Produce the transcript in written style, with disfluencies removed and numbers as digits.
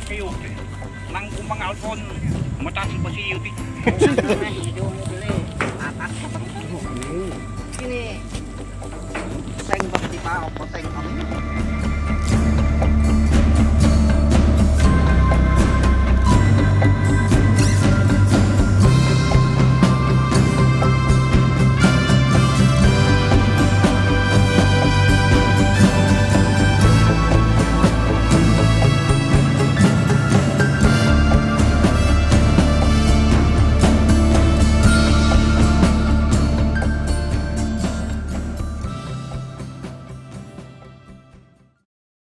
kayo. Nang kumpang alpon, mataas pa si Yuti. Ini seng bak di pao, poteng kami.